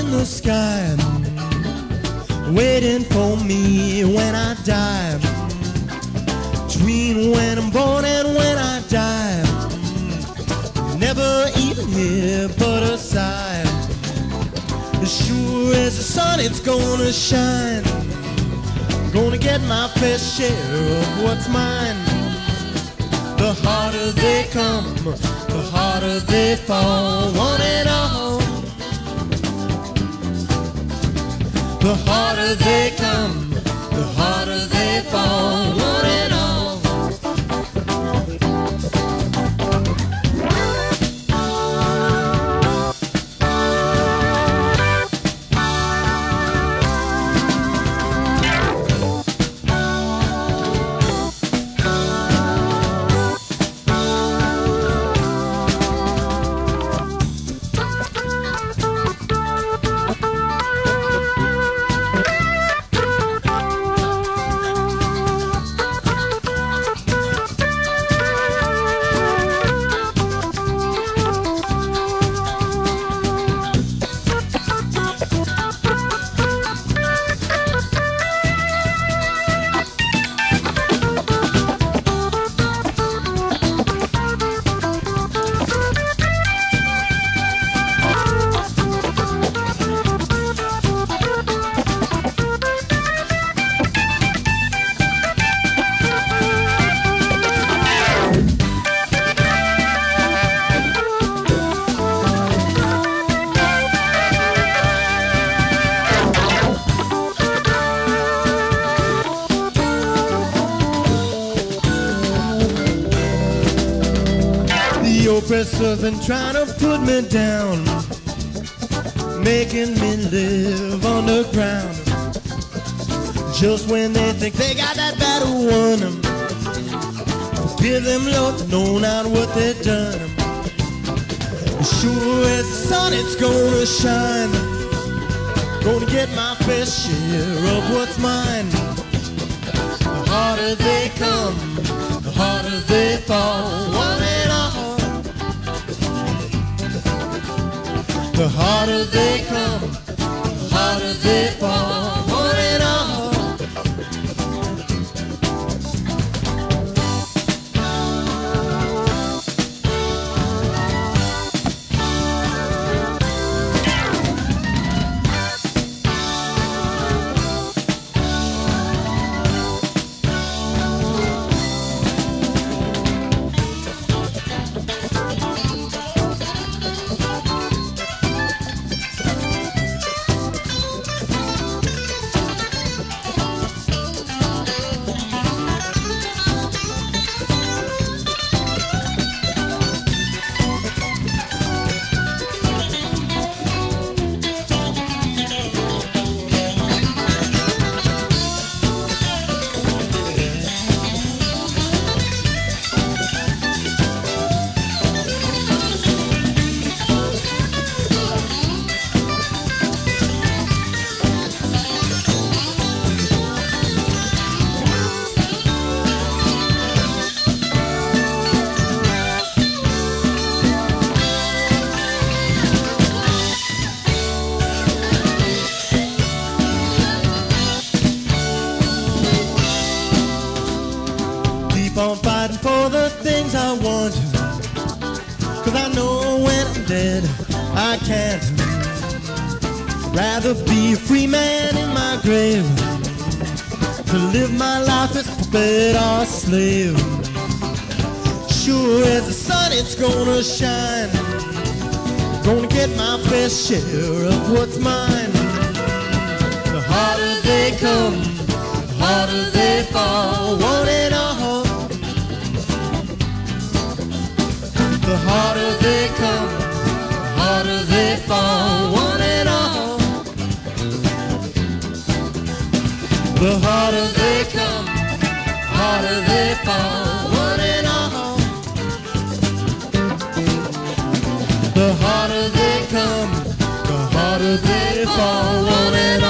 in the sky, waiting for me when I die. Between when I'm born and when I die, never even hear but a sigh. As sure as the sun, it's gonna shine. Gonna get my fair share of what's mine. The harder they come, the harder they fall, one and all. The harder they come, the harder they fall, one and all. The oppressor's been trying to put me down, making me live underground. Just when they think they got that battle won, forgive them, Lord, they know not what they've done. Sure as the sun, it's gonna shine. Gonna get my fair share of what's mine. The harder they come, the harder they fall, one and all. The harder they come, the harder they fall, one and all. On fighting for the things I want, 'cause I know when I'm dead I can't. Rather be a free man in my grave, to live my life as a puppet or a slave. Sure as the sun, it's gonna shine. Gonna get my fair share of what's mine. The harder they come, the harder they fall, one and all. The harder they come, the harder they fall, one and all. The harder they come, the harder they fall, one and all. The harder they come, the harder they fall, one and all.